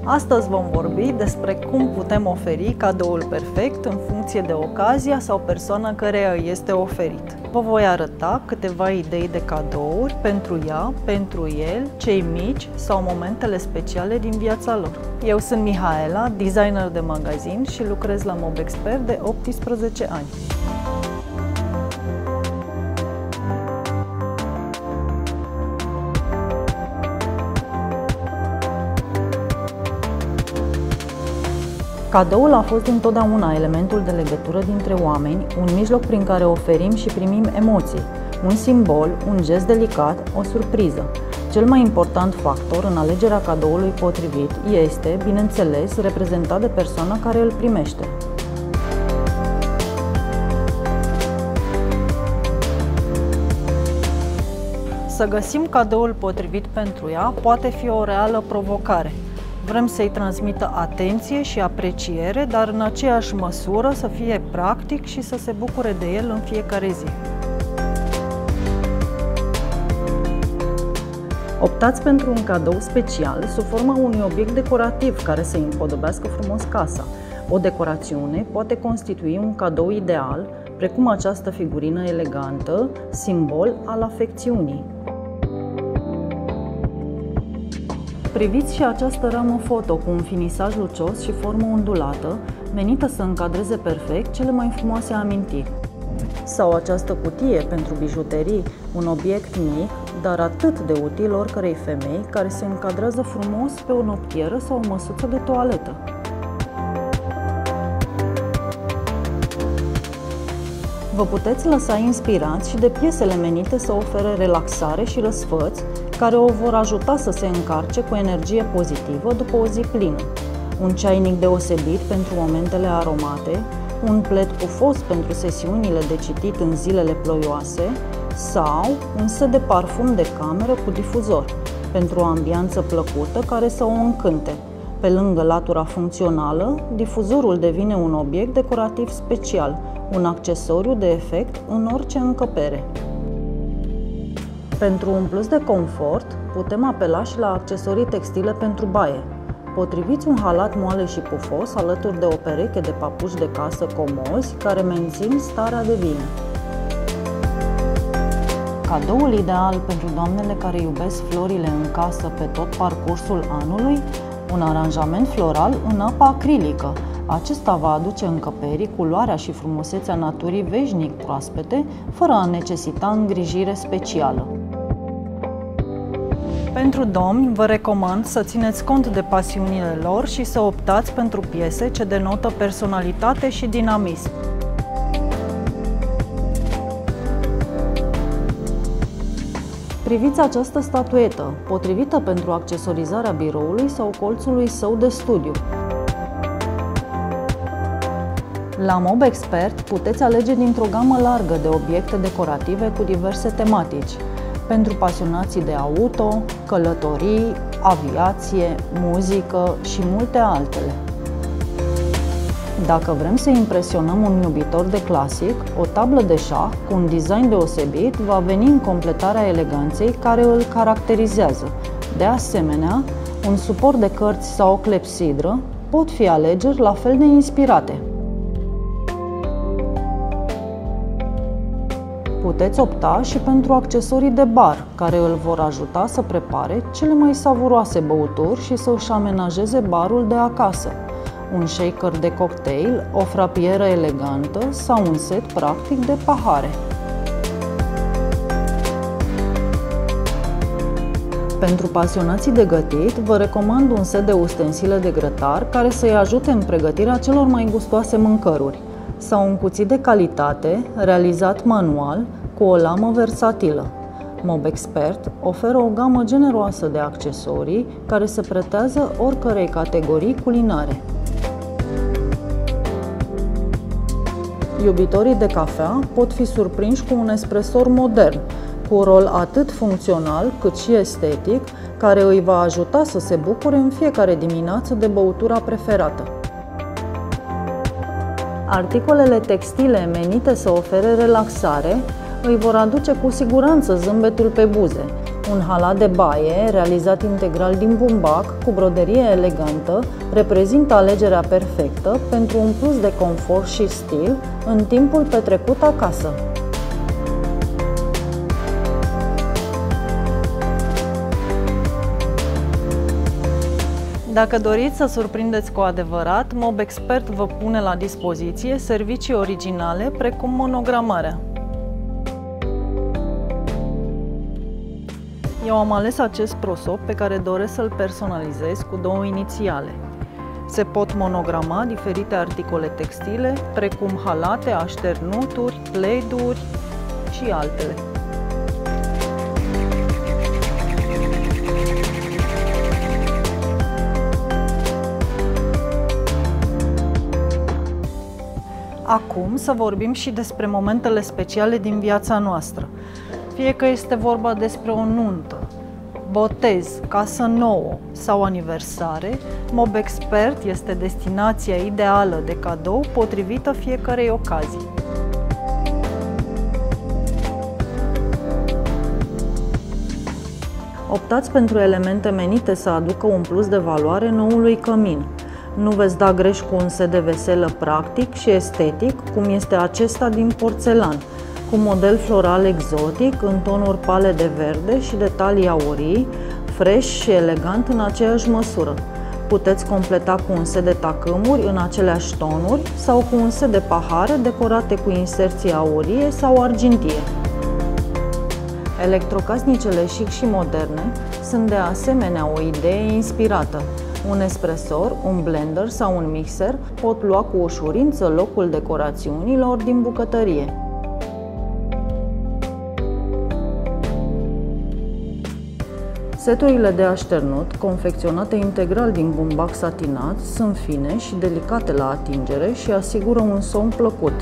Astăzi vom vorbi despre cum putem oferi cadoul perfect în funcție de ocazia sau persoana căreia îi este oferit. Vă voi arăta câteva idei de cadouri pentru ea, pentru el, cei mici sau momentele speciale din viața lor. Eu sunt Mihaela, designer de magazin și lucrez la Mobexpert de 18 ani. Cadoul a fost întotdeauna elementul de legătură dintre oameni, un mijloc prin care oferim și primim emoții, un simbol, un gest delicat, o surpriză. Cel mai important factor în alegerea cadoului potrivit este, bineînțeles, reprezentat de persoana care îl primește. Să găsim cadoul potrivit pentru ea poate fi o reală provocare. Vrem să-i transmită atenție și apreciere, dar în aceeași măsură să fie practic și să se bucure de el în fiecare zi. Optați pentru un cadou special sub forma unui obiect decorativ care să împodobească frumos casa. O decorațiune poate constitui un cadou ideal, precum această figurină elegantă, simbol al afecțiunii. Priviți și această ramă foto cu un finisaj lucios și formă ondulată, menită să încadreze perfect cele mai frumoase amintiri. Sau această cutie pentru bijuterii, un obiect mic, dar atât de util oricărei femei care se încadrează frumos pe o noptieră sau o măsuță de toaletă. Vă puteți lăsa inspirați și de piesele menite să ofere relaxare și răsfăț, care o vor ajuta să se încarce cu energie pozitivă după o zi plină. Un ceainic deosebit pentru momentele aromate, un plet pufos pentru sesiunile de citit în zilele ploioase sau un set de parfum de cameră cu difuzor, pentru o ambianță plăcută care să o încânte. Pe lângă latura funcțională, difuzorul devine un obiect decorativ special, un accesoriu de efect în orice încăpere. Pentru un plus de confort, putem apela și la accesorii textile pentru baie. Potriviți un halat moale și pufos alături de o pereche de papuci de casă comozi care mențin starea de bine. Cadoul ideal pentru doamnele care iubesc florile în casă pe tot parcursul anului, un aranjament floral în apă acrilică. Acesta va aduce încăperii culoarea și frumusețea naturii veșnic proaspete, fără a necesita îngrijire specială. Pentru domni, vă recomand să țineți cont de pasiunile lor și să optați pentru piese ce denotă personalitate și dinamism. Priviți această statuetă, potrivită pentru accesorizarea biroului sau colțului său de studiu. La Mobexpert puteți alege dintr-o gamă largă de obiecte decorative cu diverse tematici, pentru pasionații de auto, călătorii, aviație, muzică și multe altele. Dacă vrem să impresionăm un iubitor de clasic, o tablă de șah cu un design deosebit va veni în completarea eleganței care îl caracterizează. De asemenea, un suport de cărți sau o clepsidră pot fi alegeri la fel de inspirate. Puteți opta și pentru accesorii de bar, care îl vor ajuta să prepare cele mai savuroase băuturi și să își amenajeze barul de acasă. Un shaker de cocktail, o frapieră elegantă sau un set practic de pahare. Pentru pasionații de gătit, vă recomand un set de ustensile de grătar care să-i ajute în pregătirea celor mai gustoase mâncăruri, sau un cuțit de calitate, realizat manual, cu o lamă versatilă. Mobexpert oferă o gamă generoasă de accesorii care se pretează oricărei categorii culinare. Iubitorii de cafea pot fi surprinși cu un espresor modern, cu rol atât funcțional cât și estetic, care îi va ajuta să se bucure în fiecare dimineață de băutura preferată. Articolele textile menite să ofere relaxare îi vor aduce cu siguranță zâmbetul pe buze, Un halat de baie, realizat integral din bumbac, cu broderie elegantă, reprezintă alegerea perfectă pentru un plus de confort și stil în timpul petrecut acasă. Dacă doriți să surprindeți cu adevărat, Mobexpert vă pune la dispoziție servicii originale precum monogramarea. Eu am ales acest prosop pe care doresc să-l personalizez cu două inițiale. Se pot monograma diferite articole textile, precum halate, așternuturi, plaid-uri și altele. Acum să vorbim și despre momentele speciale din viața noastră. Fie că este vorba despre o nuntă, botez, casă nouă sau aniversare, Mobexpert este destinația ideală de cadou potrivită fiecarei ocazii. Optați pentru elemente menite să aducă un plus de valoare noului cămin. Nu veți da greș cu un set de veselă practic și estetic, cum este acesta din porțelan, cu model floral exotic, în tonuri pale de verde și detalii aurii, fresh și elegant în aceeași măsură. Puteți completa cu un set de tacâmuri în aceleași tonuri sau cu un set de pahare decorate cu inserții aurie sau argintie. Electrocasnicele chic și moderne sunt de asemenea o idee inspirată. Un espresor, un blender sau un mixer pot lua cu ușurință locul decorațiunilor din bucătărie. Seturile de așternut, confecționate integral din bumbac satinat, sunt fine și delicate la atingere și asigură un somn plăcut.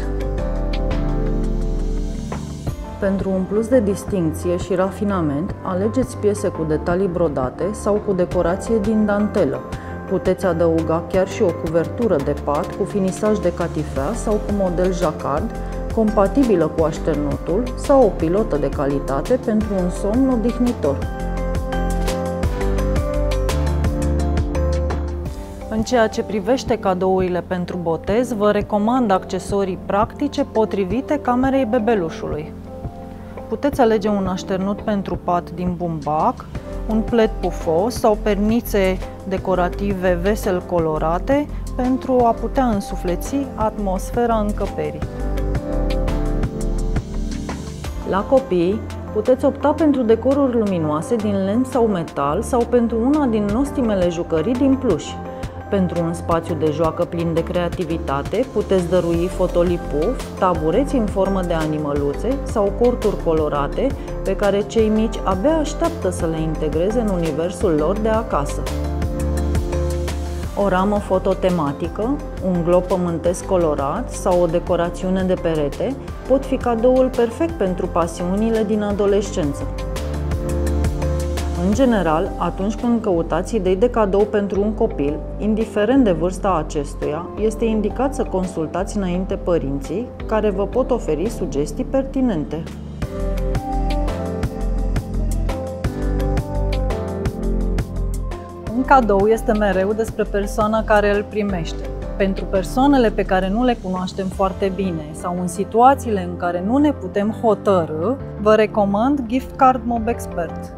Pentru un plus de distincție și rafinament, alegeți piese cu detalii brodate sau cu decorație din dantelă. Puteți adăuga chiar și o cuvertură de pat cu finisaj de catifea sau cu model jacquard, compatibilă cu așternutul, sau o pilotă de calitate pentru un somn odihnitor. În ceea ce privește cadourile pentru botez, vă recomand accesorii practice potrivite camerei bebelușului. Puteți alege un așternut pentru pat din bumbac, un plaid pufos sau pernițe decorative vesel colorate pentru a putea însufleți atmosfera încăperii. La copii, puteți opta pentru decoruri luminoase din lemn sau metal sau pentru una din nostimele jucării din pluș. Pentru un spațiu de joacă plin de creativitate, puteți dărui fotolii puf, tabureți în formă de animăluțe sau corturi colorate pe care cei mici abia așteaptă să le integreze în universul lor de acasă. O ramă fototematică, un glob pământesc colorat sau o decorațiune de perete pot fi cadoul perfect pentru pasiunile din adolescență. În general, atunci când căutați idei de cadou pentru un copil, indiferent de vârsta acestuia, este indicat să consultați înainte părinții, care vă pot oferi sugestii pertinente. Un cadou este mereu despre persoana care îl primește. Pentru persoanele pe care nu le cunoaștem foarte bine sau în situațiile în care nu ne putem hotărî, vă recomand Gift Card Mobexpert.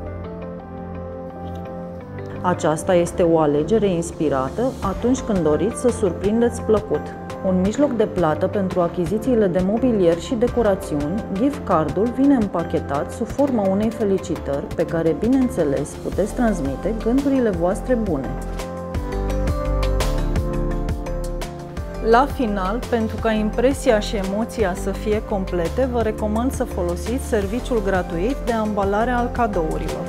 Aceasta este o alegere inspirată atunci când doriți să surprindeți plăcut. Un mijloc de plată pentru achizițiile de mobilier și decorațiuni, gift cardul vine împachetat sub forma unei felicitări pe care, bineînțeles, puteți transmite gândurile voastre bune. La final, pentru ca impresia și emoția să fie complete, vă recomand să folosiți serviciul gratuit de ambalare al cadourilor.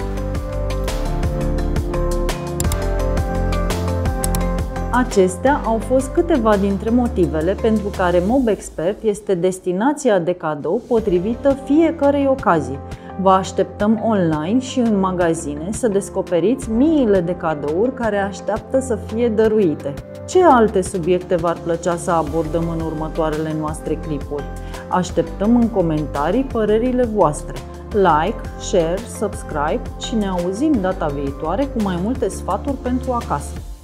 Acestea au fost câteva dintre motivele pentru care Mobexpert este destinația de cadou potrivită fiecărei ocazii. Vă așteptăm online și în magazine să descoperiți miile de cadouri care așteaptă să fie dăruite. Ce alte subiecte v-ar plăcea să abordăm în următoarele noastre clipuri? Așteptăm în comentarii părerile voastre. Like, share, subscribe și ne auzim data viitoare cu mai multe sfaturi pentru acasă.